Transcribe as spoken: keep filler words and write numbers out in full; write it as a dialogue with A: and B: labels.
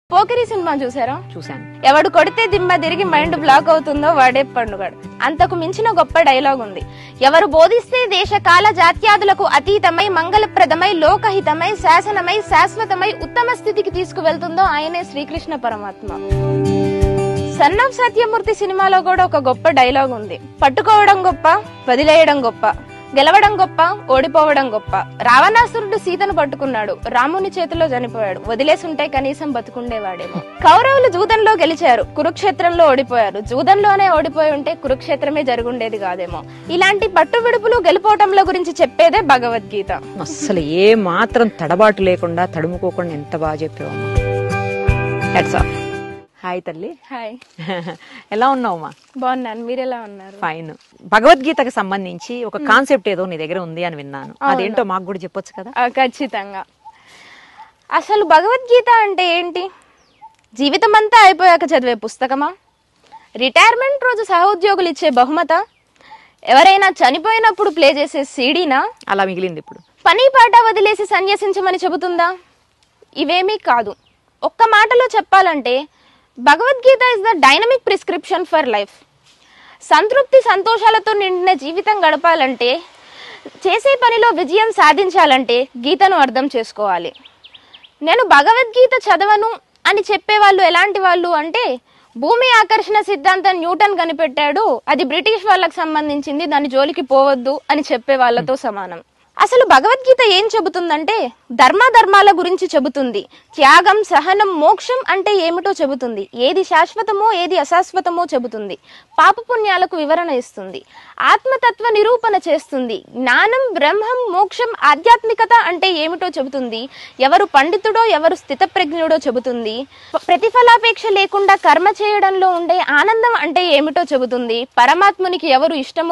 A: Pokiri cinema చూసారా?
B: చూసాను.
A: ఎవడు కొడితే దిమ్మ తిరిగి మైండ్ బ్లాక్ అవుతుందో వాడే పండుగాడు. అంతకు మించిన గొప్ప డైలాగ్ ఉంది. ఎవరు బోధిస్తే దేశ కాల జాత్యాదులకు అతీతమై మంగళప్రదమై లోకహితమై శాసనమై శాశ్వతమై ఉత్తమ స్థితికి తీసుకువెళ్తుందో ఆయనే శ్రీకృష్ణ పరమాత్మ. సన్ ఆఫ్ సత్యమూర్తి సినిమాలో కూడా ఒక గొప్ప డైలాగ్ ఉంది. పట్టుకోవడం గొప్ప, వదిలేయడం గొప్ప, గెలవడం గొప్ప, ఓడిపోవడం గొప్ప. రావణాసురుడు సీతను పట్టుకున్నాడు, రాముని చేతిలో చనిపోయాడు. వదిలేసుంటే కనీసం బతుకుండేవాడేమో. కౌరవులు జూదంలో గెలిచారు, కురుక్షేత్రంలో ఓడిపోయారు. జూదంలోనే ఓడిపోయి ఉంటే కురుక్షేత్రమే జరుగుండేది కాదేమో. ఇలాంటి పట్టు విడుపులు గెలుపోవటంలో గురించి చెప్పేదే భగవద్గీత.
B: అసలు ఏ మాత్రం తడబాటు లేకుండా తడుముకోకుండా ఎంత బాగా చెప్పావు. హాయ్ తల్లి.
A: హాయ్.
B: ఎలా ఉన్నావుమా?
A: బాగున్నాను, మీరెలా ఉన్నారు?
B: ఫైన్. భగవద్గీతకు సంబంధించి ఒక కాన్సెప్ట్ ఏదో నీ దగ్గర ఉంది అని విన్నాను. అదేంటో మాకు కూడా చెప్పొచ్చు కదా?
A: ఖచ్చితంగా. అసలు భగవద్గీత అంటే ఏంటి? జీవితం అంతా అయిపోయాక చదివే పుస్తకమా? రిటైర్మెంట్ రోజు సహోద్యోగులు ఇచ్చే బహుమత? ఎవరైనా చనిపోయినప్పుడు ప్లే చేసే సీడీనా?
B: అలా మిగిలింది ఇప్పుడు.
A: పని పాట వదిలేసి సన్యసించమని చెబుతుందా? ఇవేమీ కాదు. ఒక్క మాటలో చెప్పాలంటే Bhagavad Gita is the dynamic prescription for life. సంతృప్తి సంతోషాలతో నిండిన జీవితం గడపాలంటే, చేసే పనిలో విజయం సాధించాలంటే గీతను అర్థం చేసుకోవాలి. నేను భగవద్గీత చదవను అని చెప్పేవాళ్ళు ఎలాంటి వాళ్ళు అంటే, భూమి ఆకర్షణ సిద్ధాంతం న్యూటన్ కనిపెట్టాడు, అది బ్రిటిష్ వాళ్ళకి సంబంధించింది, దాని జోలికి పోవద్దు అని చెప్పే వాళ్ళతో సమానం. అసలు భగవద్గీత ఏం చెబుతుందంటే ధర్మాధర్మాల గురించి చెబుతుంది. త్యాగం, సహనం, మోక్షం అంటే ఏమిటో చెబుతుంది. ఏది శాశ్వతమో ఏది అశాశ్వతమో చెబుతుంది. పాపపుణ్యాలకు వివరణ ఇస్తుంది. ఆత్మతత్వ నిరూపణ చేస్తుంది. జ్ఞానం, బ్రహ్మం, మోక్షం, ఆధ్యాత్మికత అంటే ఏమిటో చెబుతుంది. ఎవరు పండితుడో ఎవరు స్థితప్రజ్ఞుడో చెబుతుంది. ప్రతిఫలాపేక్ష లేకుండా కర్మ చేయడంలో ఉండే ఆనందం అంటే ఏమిటో చెబుతుంది. పరమాత్మునికి ఎవరు ఇష్టమో